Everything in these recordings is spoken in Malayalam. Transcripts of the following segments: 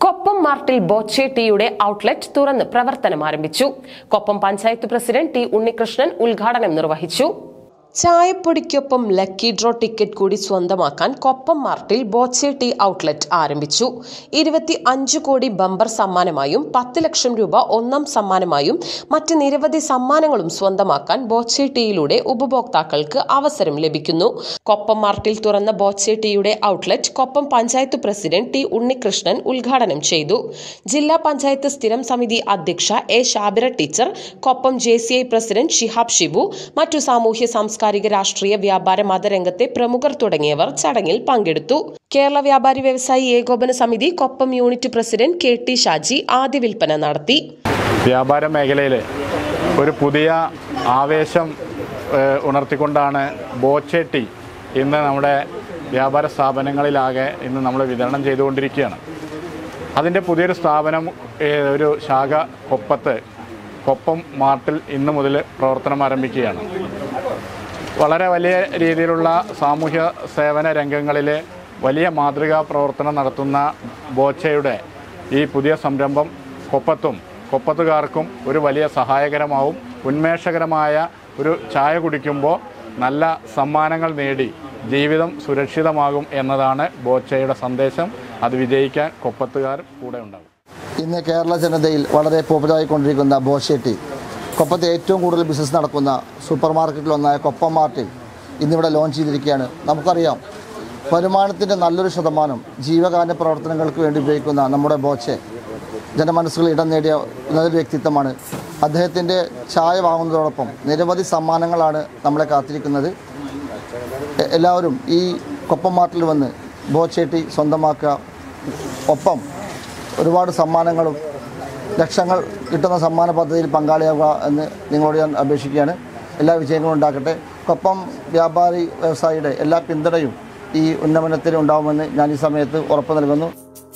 കൊപ്പം മാർട്ടിൽ ബോച്ചെ ടീയുടെ ഔട്ട്ലെറ്റ് തുറന്ന് പ്രവർത്തനം ആരംഭിച്ചു. കൊപ്പം പഞ്ചായത്ത് പ്രസിഡന്റ് ടി ഉണ്ണികൃഷ്ണൻ ഉദ്ഘാടനം നിർവഹിച്ചു. ചായപ്പൊടിക്കൊപ്പം ലക്കി ഡ്രോ ടിക്കറ്റ് കൂടി സ്വന്തമാക്കാൻ കൊപ്പം മാർട്ടിൽ ബോച്ചെ ടീ ഔട്ട്ലെറ്റ് ആരംഭിച്ചു. 25 കോടി ബമ്പർ സമ്മാനമായും 10 ലക്ഷം രൂപ ഒന്നാം സമ്മാനമായും മറ്റ് നിരവധി സമ്മാനങ്ങളും സ്വന്തമാക്കാൻ ബോച്ചെ ടീയിലൂടെ ഉപഭോക്താക്കൾക്ക് അവസരം ലഭിക്കുന്നു. കൊപ്പം മാർട്ടിൽ തുറന്ന ബോച്ചെ ടീയുടെ outlet Koppam panchayat president T Unnikrishnan ഉദ്ഘാടനം ചെയ്തു. ജില്ലാ പഞ്ചായത്ത് സ്ഥിരം സമിതി അധ്യക്ഷ A Shabira teacher, Koppam JCI president Shihab Shibu, മറ്റു സാമൂഹ്യ സാംസ്കാരിക രാഷ്ട്രീയ വ്യാപാര മതരംഗത്തെ പ്രമുഖർ തുടങ്ങിയവർ ചടങ്ങിൽ പങ്കെടുത്തു. കേരള വ്യാപാരി വ്യവസായി ഏകോപന സമിതി Koppam unit president KT Shaji ആദ്യ വിൽപ്പന നടത്തി. വ്യാപാര മേഖലയിൽ ഒരു പുതിയ ആവേശം ഉണർത്തിക്കൊണ്ടാണ് ബോച്ചെ ടീ ഇന്ന് നമ്മുടെ വ്യാപാര സ്ഥാപനങ്ങളിലാകെ ഇന്ന് നമ്മൾ വിതരണം ചെയ്തുകൊണ്ടിരിക്കുകയാണ്. അതിൻ്റെ പുതിയൊരു സ്ഥാപനം, ഒരു ശാഖ കൊപ്പം മാർട്ടിൽ ഇന്ന് മുതൽ പ്രവർത്തനം ആരംഭിക്കുകയാണ്. വളരെ വലിയ രീതിയിലുള്ള സാമൂഹ്യ സേവന രംഗങ്ങളിൽ വലിയ മാതൃകാ പ്രവർത്തനം നടത്തുന്ന ബോച്ചയുടെ ഈ പുതിയ സംരംഭം കൊപ്പത്തുകാർക്കും ഒരു വലിയ സഹായകരമാവും. ഉന്മേഷകരമായ ഒരു ചായ കുടിക്കുമ്പോൾ നല്ല സമ്മാനങ്ങൾ നേടി ജീവിതം സുരക്ഷിതമാകും എന്നതാണ് ബോച്ചയുടെ സന്ദേശം. അത് വിജയിക്കാൻ കൊപ്പത്തുകാർ കൂടെ ഉണ്ടാകും. ഇന്ന് കേരള ജനതയിൽ വളരെ പോപ്പുലറായിക്കൊണ്ടിരിക്കുന്ന ബോച്ചെ ടീ കൊപ്പത്ത് ഏറ്റവും കൂടുതൽ ബിസിനസ് നടക്കുന്ന സൂപ്പർ മാർക്കറ്റിലൊന്നായ കൊപ്പം മാർട്ടിൽ ഇന്നിവിടെ ലോഞ്ച് ചെയ്തിരിക്കുകയാണ്. നമുക്കറിയാം, വരുമാനത്തിൻ്റെ നല്ലൊരു ശതമാനം ജീവകാരുണ്യ പ്രവർത്തനങ്ങൾക്ക് വേണ്ടി ഉപയോഗിക്കുന്ന നമ്മുടെ ബോച്ചെ ജനമനസ്സുകളിൽ ഇടം നേടിയ നല്ലൊരു വ്യക്തിത്വമാണ്. അദ്ദേഹത്തിൻ്റെ ചായ വാങ്ങുന്നതോടൊപ്പം നിരവധി സമ്മാനങ്ങളാണ് നമ്മളെ കാത്തിരിക്കുന്നത്. എല്ലാവരും ഈ കൊപ്പം മാർട്ടിൽ വന്ന് ബോച്ചെ ടീ സ്വന്തമാക്കുക. ഒപ്പം ഒരുപാട് സമ്മാനങ്ങളും ലക്ഷങ്ങൾ കിട്ടുന്ന സമ്മാന പദ്ധതിയിൽ പങ്കാളിയാവുക എന്ന് നിങ്ങളോട് ഞാൻ അപേക്ഷിക്കുകയാണ്. എല്ലാ വിജയങ്ങളും ഉണ്ടാക്കട്ടെ. കൊപ്പം വ്യാപാരി വ്യവസായിയുടെ എല്ലാ പിന്തുണയും ഈ ഉന്നമനത്തിന് ഉണ്ടാവുമെന്ന് ഞാൻ ഈ സമയത്ത് ഉറപ്പ് നൽകുന്നു.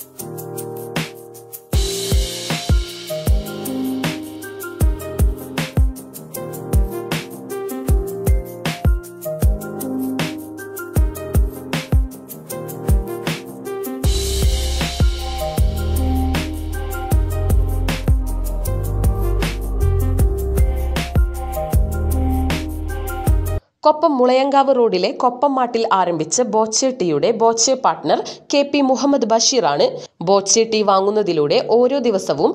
കൊപ്പം മുളയങ്കാവ് റോഡിലെ കൊപ്പം മാട്ടിൽ ആരംഭിച്ച ബോച്ചെ ടീയുടെ ബോച്ചെ പാർട്ട്ണർ KP മുഹമ്മദ് ബഷീറാണ്. ബോച്ചെ ടീ വാങ്ങുന്നതിലൂടെ ഓരോ ദിവസവും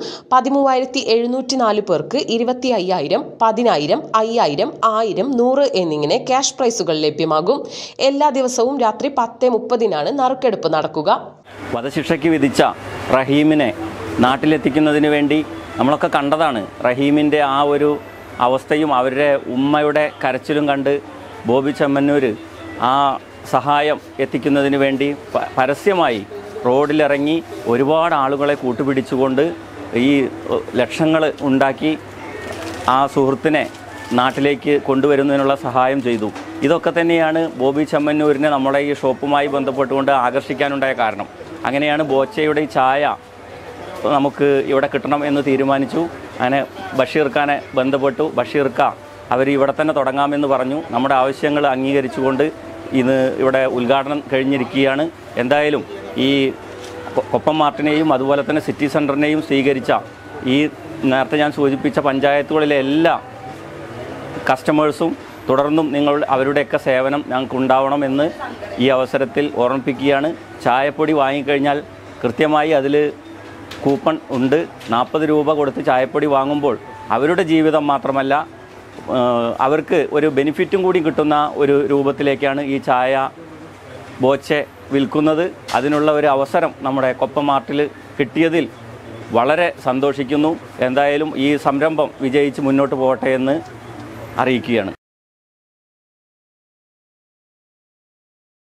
13,704 പേർക്ക് 25,000, 10,000, 5,000, 1,000, 100 എന്നിങ്ങനെ ക്യാഷ് പ്രൈസുകൾ ലഭ്യമാകും. എല്ലാ ദിവസവും രാത്രി 10:30 നറുക്കെടുപ്പ് നടക്കുക. വധശിക്ഷയ്ക്ക് വിധിച്ച റഹീമിനെ നാട്ടിലെത്തിക്കുന്നതിന് വേണ്ടി നമ്മളൊക്കെ കണ്ടതാണ്. റഹീമിൻ്റെ ആ ഒരു അവസ്ഥയും അവരുടെ ഉമ്മയുടെ കരച്ചിലും കണ്ട് ബോബി ചെമ്മന്നൂർ ആ സഹായം എത്തിക്കുന്നതിന് വേണ്ടി പരസ്യമായി റോഡിലിറങ്ങി ഒരുപാട് ആളുകളെ കൂട്ടുപിടിച്ചുകൊണ്ട് ഈ ലക്ഷങ്ങൾ ഉണ്ടാക്കി ആ സുഹൃത്തിനെ നാട്ടിലേക്ക് കൊണ്ടുവരുന്നതിനുള്ള സഹായം ചെയ്തു. ഇതൊക്കെ തന്നെയാണ് ബോബി ചെമ്മന്നൂരിനെ നമ്മുടെ ഈ ഷോപ്പുമായി ബന്ധപ്പെട്ടുകൊണ്ട് ആകർഷിക്കാനുണ്ടായ കാരണം. അങ്ങനെയാണ് ബോച്ചയുടെ ഈ ചായ നമുക്ക് ഇവിടെ കിട്ടണം എന്ന് തീരുമാനിച്ചു. അങ്ങനെ ബഷീർ ഖാനെ ബന്ധപ്പെട്ടു. ബഷീർ ഖാ അവർ ഇവിടെ തന്നെ തുടങ്ങാമെന്ന് പറഞ്ഞു. നമ്മുടെ ആവശ്യങ്ങൾ അംഗീകരിച്ചുകൊണ്ട് ഇന്ന് ഇവിടെ ഉദ്ഘാടനം കഴിഞ്ഞിരിക്കുകയാണ്. എന്തായാലും ഈ കൊപ്പം മാർട്ടിനെയും അതുപോലെ തന്നെ സിറ്റി സെൻറ്ററിനെയും സ്വീകരിച്ച ഈ നേരത്തെ ഞാൻ സൂചിപ്പിച്ച പഞ്ചായത്തുകളിലെ എല്ലാ കസ്റ്റമേഴ്സും തുടർന്നും അവരുടെയൊക്കെ സേവനം ഞങ്ങൾക്ക് ഉണ്ടാവണമെന്ന് ഈ അവസരത്തിൽ ഓർമ്മിപ്പിക്കുകയാണ്. ചായപ്പൊടി വാങ്ങിക്കഴിഞ്ഞാൽ കൃത്യമായി അതിൽ കൂപ്പൺ ഉണ്ട്. 40 രൂപ കൊടുത്ത് ചായപ്പൊടി വാങ്ങുമ്പോൾ അവരുടെ ജീവിതം മാത്രമല്ല, അവർക്ക് ഒരു ബെനിഫിറ്റും കൂടി കിട്ടുന്ന ഒരു രൂപത്തിലേക്കാണ് ഈ ചായ ബോച്ചെ വിൽക്കുന്നത്. അതിനുള്ള ഒരു അവസരം നമ്മുടെ കൊപ്പം മാർട്ടിൽ കിട്ടിയതിൽ വളരെ സന്തോഷിക്കുന്നു. എന്തായാലും ഈ സംരംഭം വിജയിച്ച് മുന്നോട്ട് പോകട്ടെ എന്ന് അറിയിക്കുകയാണ്.